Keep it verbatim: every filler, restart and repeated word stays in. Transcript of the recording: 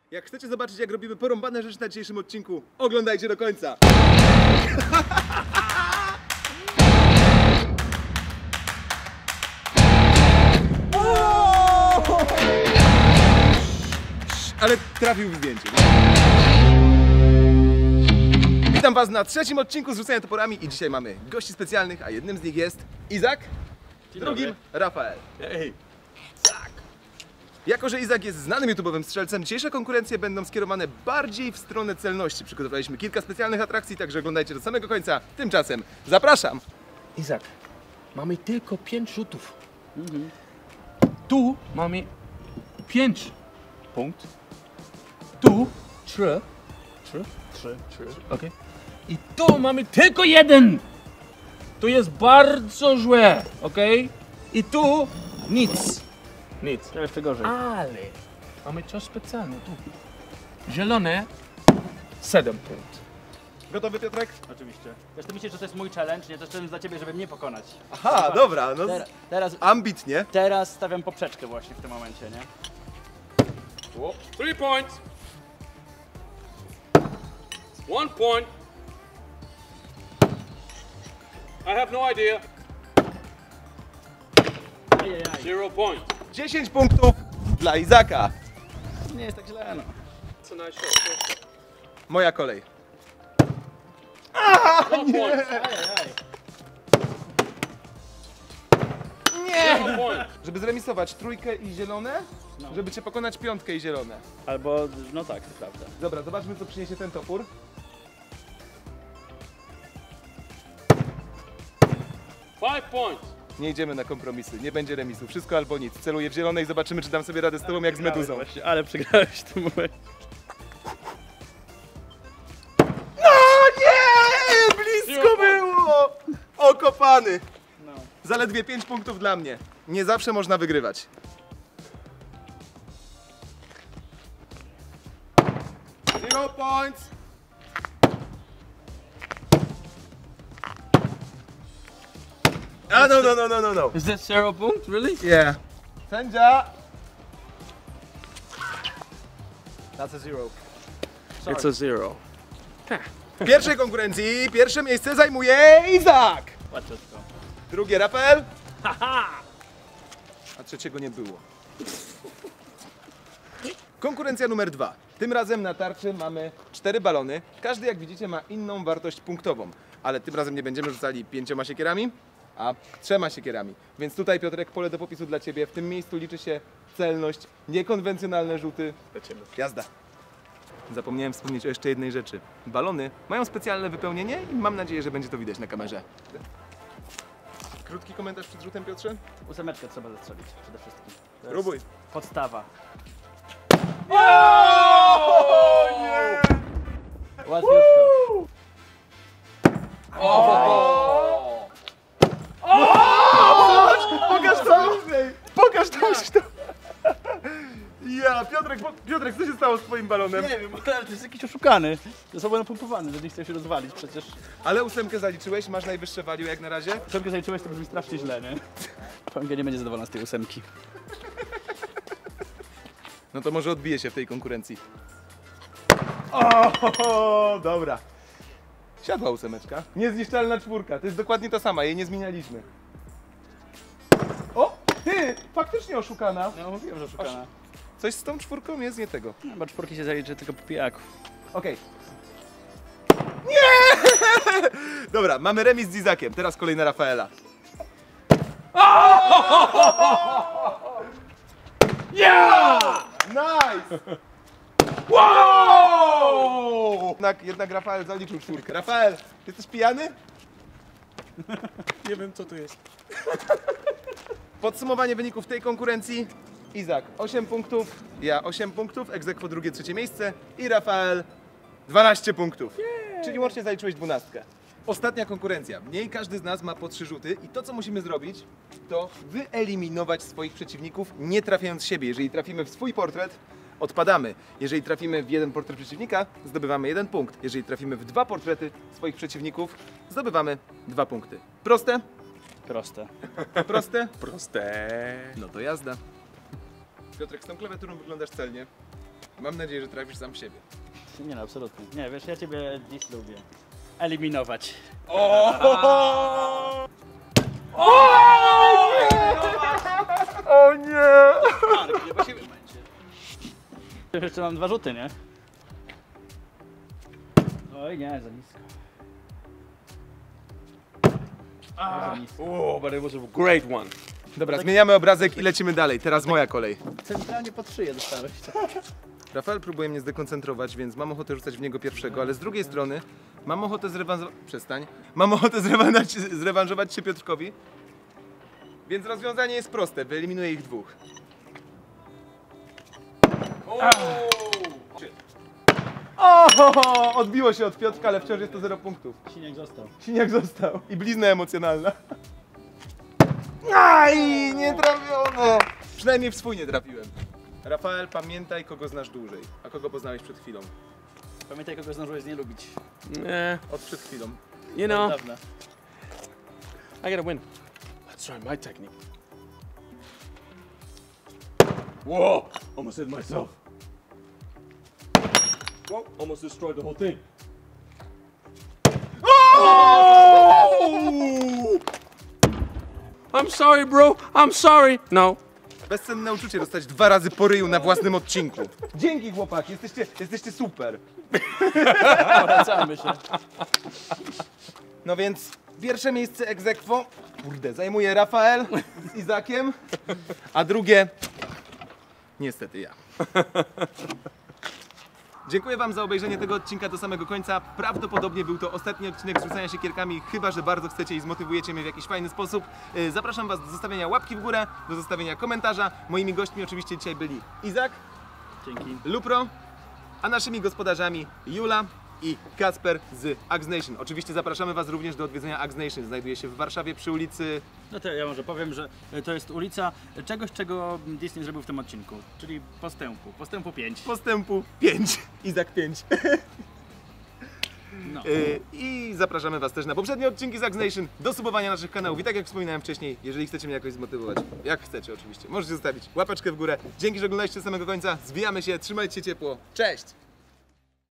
Jak chcecie zobaczyć, jak robimy porąbane rzeczy na dzisiejszym odcinku, oglądajcie do końca. Ale trafił w zdjęcie. Witam was na trzecim odcinku Zrzucania Toporami i dzisiaj mamy gości specjalnych, a jednym z nich jest Izak, Dzień drugim dobry. Rafael. Hej. Tak. Jako że Izak jest znanym YouTube'owym strzelcem, dzisiejsze konkurencje będą skierowane bardziej w stronę celności. Przygotowaliśmy kilka specjalnych atrakcji, także oglądajcie do samego końca. Tymczasem zapraszam. Izak, mamy tylko pięć rzutów. Mhm. Tu mamy pięć punkt. Tu trzy. Trzy? Trzy. Trzy. Okej. I tu mamy tylko jeden. To jest bardzo złe, okej? I tu nic. Nic. To jeszcze gorzej. Ale mamy coś specjalnego tu. Zielone siedem punkt. Gotowy, Piotrek? Oczywiście. Też ty myślisz, że to jest mój challenge, nie? To jest challenge dla ciebie, żeby mnie pokonać. Aha, dobra, no Ter teraz, ambitnie. teraz stawiam poprzeczkę właśnie w tym momencie, nie? Three points. One point. I have no idea. Ajajaj. Zero point. dziesięć punktów dla Izaka. Nie jest tak źle, no. It's a nice shot. Moja kolej. One point. Ajajaj. Zero point. Żeby zremisować trójkę i zielone, No. żeby cię pokonać piątkę i zielone. Albo, no tak, to prawda. Dobra, zobaczmy, co przyniesie ten topór. Five points. Nie idziemy na kompromisy, nie będzie remisu, wszystko albo nic. Celuję w zielone i zobaczymy, czy dam sobie radę z tobą jak z meduzą. Właśnie, ale przegrałeś w tym momencie. No nie! Blisko było! Okopany! No. Zaledwie pięć punktów dla mnie. Nie zawsze można wygrywać. Zero points! Ah, no, no, no, no, no, no. Is that zero punkt, really? Yeah. Sędzia! That's a zero. It's a zero. W pierwszej konkurencji pierwsze miejsce zajmuje Izak! Łatwiutko. Drugie Rafael. A trzeciego nie było. Konkurencja numer dwa. Tym razem na tarczy mamy cztery balony. Każdy, jak widzicie, ma inną wartość punktową. Ale tym razem nie będziemy rzucali pięcioma siekierami, a trzema siekierami. Więc tutaj, Piotrek, pole do popisu dla ciebie. W tym miejscu liczy się celność, niekonwencjonalne rzuty. Lecimy. Jazda. Zapomniałem wspomnieć o jeszcze jednej rzeczy. Balony mają specjalne wypełnienie i mam nadzieję, że będzie to widać na kamerze. Krótki komentarz przed rzutem, Piotrze? Ósemeczkę trzeba zastrzelić przede wszystkim. To jest Próbuj. podstawa. O nie! Łatwiutko. Pokaż to bliżej! Pokaż to! to. Ja, Piotrek, po- Piotrek, co się stało z twoim balonem? Nie wiem, ale to jest jakiś oszukany. To jest oboje napompowany, że nie chce się rozwalić przecież. Ale ósemkę zaliczyłeś, masz najwyższe value jak na razie. Ósemkę zaliczyłeś, to brzmi strasznie źle, nie? Pamiętaj, nie będzie zadowolona z tej ósemki. No to może odbije się w tej konkurencji. O, dobra. Siadła ósemeczka. Niezniszczalna czwórka, to jest dokładnie ta sama, jej nie zmienialiśmy. O, ty, faktycznie oszukana. No mówiłem, że oszukana. Coś z tą czwórką jest nie tego. No, bo czwórki się zaliczy tylko po pijaku. Okej. Nie! Dobra, mamy remis z Izakiem, teraz kolej na Rafaela. Yeah! Nice! Wow! Jednak, jednak Rafael zaliczył czwórkę. Rafael, jesteś pijany? Nie wiem, co to jest. Podsumowanie wyników tej konkurencji. Izak osiem punktów, ja osiem punktów, ex aequo drugie, trzecie miejsce i Rafael dwanaście punktów. Czyli łącznie zaliczyłeś dwunastkę. Ostatnia konkurencja. W niej każdy z nas ma po trzy rzuty i to, co musimy zrobić, to wyeliminować swoich przeciwników, nie trafiając siebie. Jeżeli trafimy w swój portret, odpadamy. Jeżeli trafimy w jeden portret przeciwnika, zdobywamy jeden punkt. Jeżeli trafimy w dwa portrety swoich przeciwników, zdobywamy dwa punkty. Proste? Proste. Proste? Proste. No to jazda. Piotrek, z tą klawiaturą wyglądasz celnie. Mam nadzieję, że trafisz sam w siebie. Nie no, absolutnie. Nie, wiesz, ja ciebie dziś lubię. Eliminować. O! O nie! Chyba się wymęczy. Jeszcze mam dwa rzuty, nie? Oj nie, za nisko. Za nisko. Oh, but it was a great one. Dobra, zmieniamy obrazek i lecimy dalej. Teraz moja kolej. Centralnie pod szyję dostałeś. Rafael próbuje mnie zdekoncentrować, więc mam ochotę rzucać w niego pierwszego, ale z drugiej strony mam ochotę zrewanżować... Przestań. Mam ochotę zrewanżować, zrewanżować się Piotrkowi. Więc rozwiązanie jest proste. Wyeliminuję ich dwóch. O! Odbiło się od Piotrka, ale wciąż jest to zero punktów. Siniak został. Siniak został. I blizna emocjonalna. Aj, nie trafione! Przynajmniej w swój nie trafiłem. Rafael, pamiętaj, kogo znasz dłużej, a kogo poznałeś przed chwilą. Pamiętaj, kogo zdążyłeś nie lubić. Yeah, Od przed chwilą. you know, Dawna. I gotta win. Let's try my technique. Whoa! Almost hit myself. Whoa! Almost destroyed the whole thing. I'm sorry, bro. I'm sorry. No. Bezcenne uczucie dostać dwa razy po ryju na własnym odcinku. Dzięki chłopaki, jesteście, jesteście super. Wracamy się. No więc pierwsze miejsce ex aequo, kurde, zajmuje Rafael z Izakiem, a drugie niestety ja. Dziękuję wam za obejrzenie tego odcinka do samego końca. Prawdopodobnie był to ostatni odcinek z rzucania się kierkami, chyba że bardzo chcecie i zmotywujecie mnie w jakiś fajny sposób. Yy, Zapraszam was do zostawienia łapki w górę, do zostawienia komentarza. Moimi gośćmi oczywiście dzisiaj byli Izak, Dzięki. Lupro, a naszymi gospodarzami Jula i Kacper z Axe Nation. Oczywiście zapraszamy was również do odwiedzenia Axe Nation. Znajduje się w Warszawie przy ulicy... No to ja może powiem, że to jest ulica czegoś, czego Disney zrobił w tym odcinku. Czyli postępu. Postępu pięć. Postępu pięć. Izak pięć. No. Yy, I zapraszamy was też na poprzednie odcinki z Axe Nation, do subowania naszych kanałów. I tak jak wspominałem wcześniej, jeżeli chcecie mnie jakoś zmotywować, jak chcecie oczywiście, możecie zostawić łapeczkę w górę. Dzięki, że oglądaliście do samego końca. Zwijamy się, trzymajcie się ciepło. Cześć!